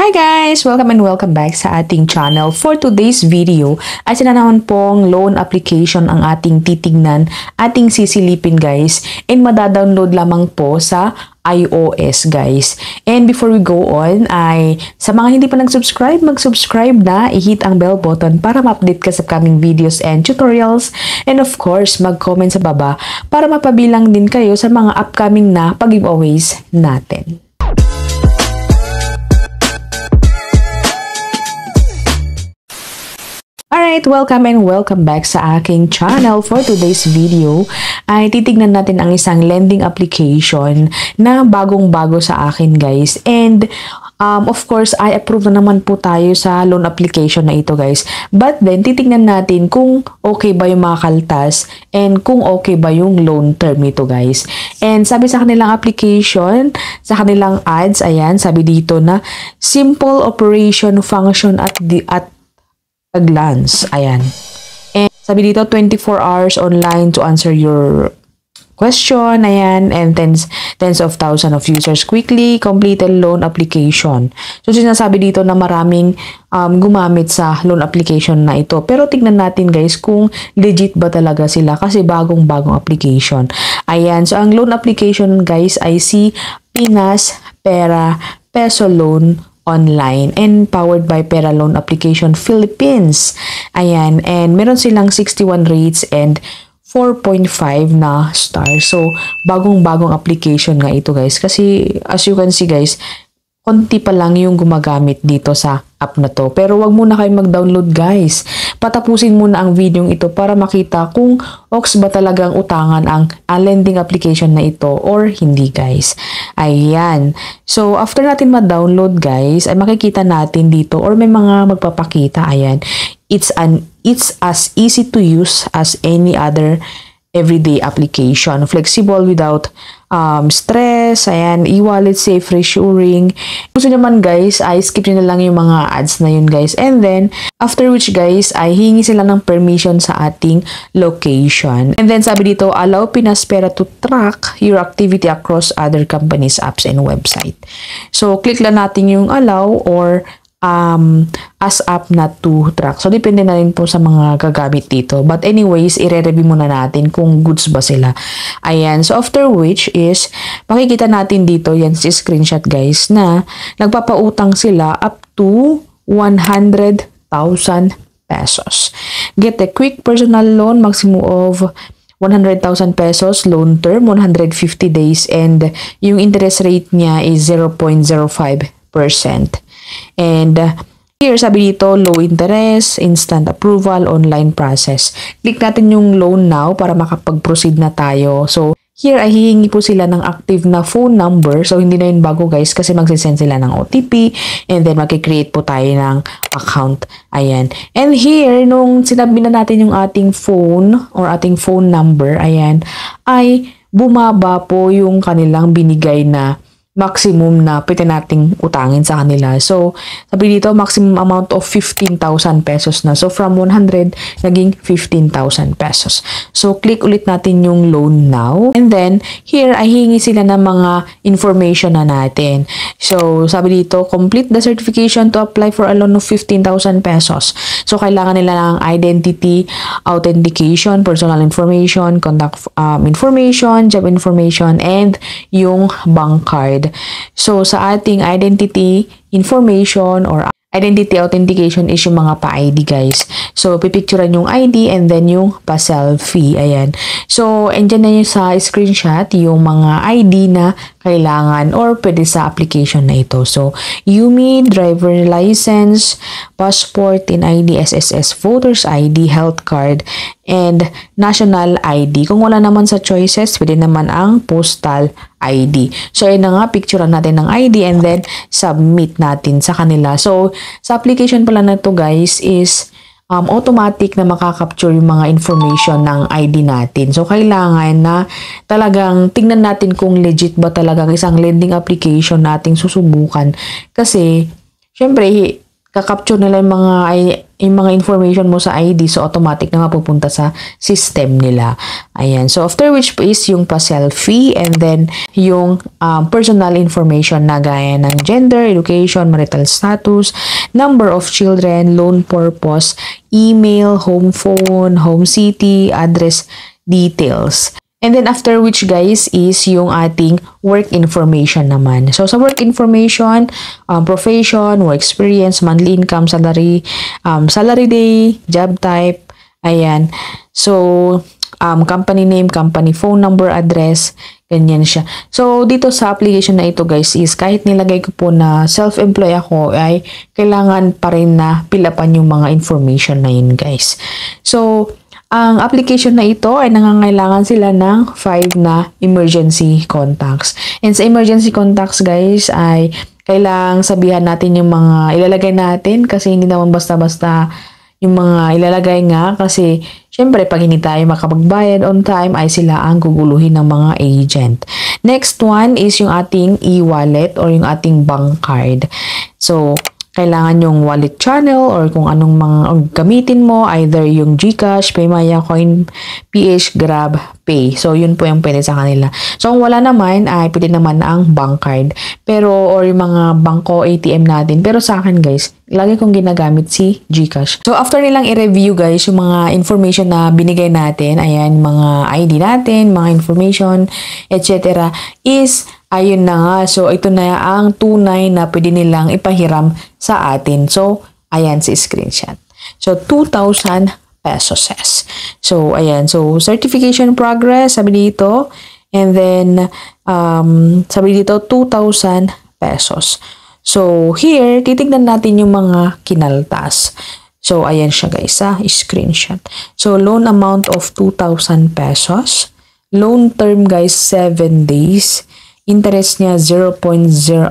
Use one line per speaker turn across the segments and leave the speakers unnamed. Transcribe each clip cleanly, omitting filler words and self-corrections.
Hi guys! Welcome and welcome back sa ating channel. For today's video, ay sila naman pong loan application ang ating titignan, ating sisilipin guys, and madadownload lamang po sa iOS guys. And before we go on, ay sa mga hindi pa nag-subscribe, mag-subscribe na, i-hit ang bell button para ma-update ka sa coming videos and tutorials. And of course, mag-comment sa baba para mapabilang din kayo sa mga upcoming na pag-giveaways natin. Alright, welcome and welcome back sa aking channel. For today's video ay titignan natin ang isang lending application na bagong-bago sa akin guys. And of course, I approve na naman po tayo sa loan application na ito guys. But then, titignan natin kung okay ba yung mga kaltas and kung okay ba yung loan term nito guys. And sabi sa kanilang application, sa kanilang ads, ayan, sabi dito na simple operation function at a glance. Ayan. And sabi dito, 24 hours online to answer your question. Ayan. And tens of thousands of users quickly completed loan application. So, sinasabi dito na maraming gumamit sa loan application na ito. Pero tignan natin guys kung legit ba talaga sila kasi bagong-bagong application. Ayan. So, ang loan application guys ay si Pinas Pera Peso Loan Online and powered by Pera Loan Application Philippines. Ayan, and meron silang 61 rates and 4.5 na star. So, bagong-bagong application nga ito guys. Kasi, as you can see guys, konti pa lang yung gumagamit dito sa app na to. Pero wag muna kayo mag-download guys. Patapusin muna ang video ito para makita kung oks ba talagang utangan ang lending application na ito or hindi guys. Ayan. So, after natin ma-download guys, ay makikita natin dito or may mga magpapakita. Ayan. It's as easy to use as any other everyday application. Flexible without stress. Ayan, e-wallet safe, reassuring. Gusto naman guys, ay skip nyo na lang yung mga ads na yun guys. And then, after which guys, ay hingi sila ng permission sa ating location. And then sabi dito, allow Pinas Pera to track your activity across other companies, apps, and website. So, click lang natin yung allow or as app na to track. So, depende na rin po sa mga gagamit dito. But anyways, i-review muna natin kung goods ba sila. Ayan. So, after which is, makikita natin dito, yan si screenshot guys, na nagpapautang sila up to 100,000 pesos. Get a quick personal loan, maximum of 100,000 pesos, loan term, 150 days, and yung interest rate niya is 0.05%. And here sabi dito, low interest, instant approval, online process. Click natin yung loan now para makapag-proceed na tayo. So, here ay hihingi po sila ng active na phone number. So, hindi na yun bago guys kasi magsisend sila ng OTP and then makikreate po tayo ng account. Ayan. And here, nung sinabi na natin yung ating phone or ating phone number, ayan, ay bumaba po yung kanilang binigay na maximum na pwede nating utangin sa kanila. So, sabi dito, maximum amount of 15,000 pesos na. So, from 100, naging 15,000 pesos. So, click ulit natin yung loan now. And then, here, ay hingi sila ng mga information na natin. So, sabi dito, complete the certification to apply for a loan of 15,000 pesos. So, kailangan nila ng identity, authentication, personal information, contact information, job information, and yung bank card. So, sa ating identity information or identity authentication is yung mga pa-ID guys. So, pipicturean yung ID and then yung pa-selfie. Ayan. So, andyan na yung sa screenshot yung mga ID na kailangan or pwede sa application na ito. So, UMI, driver license, passport, ID, SSS, voters ID, health card, and national ID. Kung wala naman sa choices, pwede naman ang postal ID. So, yun na nga, picturean natin ng ID and then submit natin sa kanila. So, sa application pala na to guys is automatic na makakapture yung mga information ng ID natin. So, kailangan na talagang tingnan natin kung legit ba talagang isang lending application nating susubukan. Kasi, syempre, kakapture nila yung mga yung mga information mo sa ID, so automatic na mapupunta sa system nila. Ayan. So, after which is yung pa-selfie and then yung personal information na gaya ng gender, education, marital status, number of children, loan purpose, email, home phone, home city, address details. And then after which guys is yung ating work information naman. So sa work information, profession, work experience, monthly income, salary, salary day, job type, ayan. So company name, company phone number, address, ganyan siya. So dito sa application na ito guys is kahit nilagay ko po na self-employed ako ay kailangan pa rin na pilapan yung mga information na yun guys. So ang application na ito ay nangangailangan sila ng 5 na emergency contacts. And sa emergency contacts guys ay kailangang sabihan natin yung mga ilalagay natin kasi hindi naman basta-basta yung mga ilalagay nga kasi syempre pag hindi tayo makapagbayad on time ay sila ang guguluhin ng mga agent. Next one is yung ating e-wallet or yung ating bank card. So kailangan yung wallet channel or kung anong mga gamitin mo, either yung GCash, Paymaya, CoinPH, Grab, Pay. So, yun po yung pwede sa kanila. So, kung wala naman, ay pwede naman ang bank card. Pero, or yung mga bangko, ATM natin. Pero sa akin, guys, lagi kong ginagamit si GCash. So, after nilang i-review, guys, yung mga information na binigay natin, ayan, mga ID natin, mga information, etc. is ayun na nga. So, ito na ang tunay na pwede nilang ipahiram sa atin. So, ayan si screenshot. So, 2,000 pesos. So, ayan. So, certification progress, sabi dito. And then, sabi dito, 2,000 pesos. So, here, titignan natin yung mga kinaltas. So, ayan siya guys, screenshot. So, loan amount of 2,000 pesos. Loan term guys, 7 days. Interest niya 0.5%.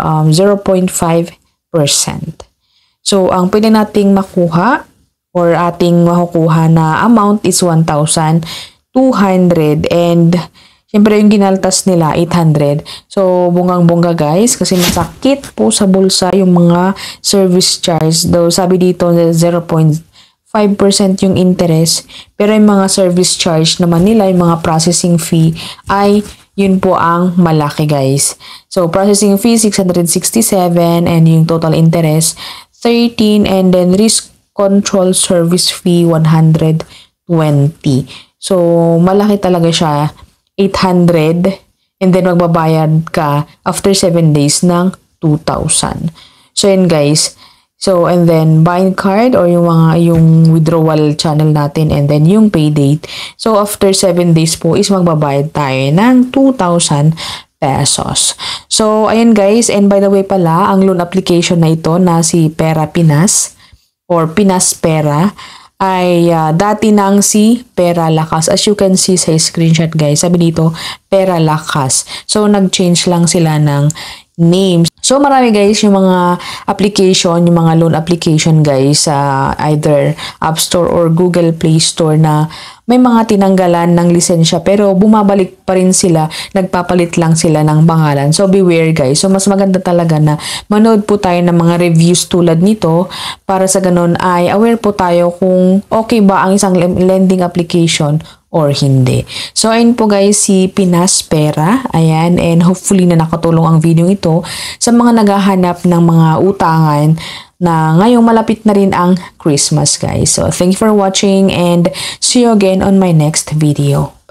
So, ang pwede nating makuha or ating makukuha na amount is 1,200 and syempre yung ginaltas nila 800. So, bungang-bunga guys kasi masakit po sa bulsa yung mga service charge. Though sabi dito 0.5% yung interest pero yung mga service charge naman nila, yung mga processing fee ay yun po ang malaki guys. So, processing fee 667 and yung total interest 13 and then risk control service fee 120. So, malaki talaga siya 800 and then magbabayad ka after 7 days ng 2,000. So, yun guys. So, and then buying card or yung withdrawal channel natin and then yung pay date. So, after 7 days po is magbabayad tayo ng 2,000 pesos. So, ayan guys. And by the way pala, ang loan application na ito na si Pera Pinas or Pinas Pera ay dati nang si Pera Lakas. As you can see sa screenshot guys, sabi dito Pera Lakas. So, nag-change lang sila ng names. So, marami guys yung mga application, yung mga loan application guys sa either App Store or Google Play Store na may mga tinanggalan ng lisensya pero bumabalik pa rin sila, nagpapalit lang sila ng pangalan. So, beware guys. So, mas maganda talaga na manood po tayo ng mga reviews tulad nito para sa ganun ay aware po tayo kung okay ba ang isang lending application or hindi. So, ayun po guys, si Pinas Pera. Ayan, and hopefully na nakatulong ang video ito sa mga naghahanap ng mga utangan na ngayong malapit na rin ang Christmas guys. So, thank you for watching and see you again on my next video.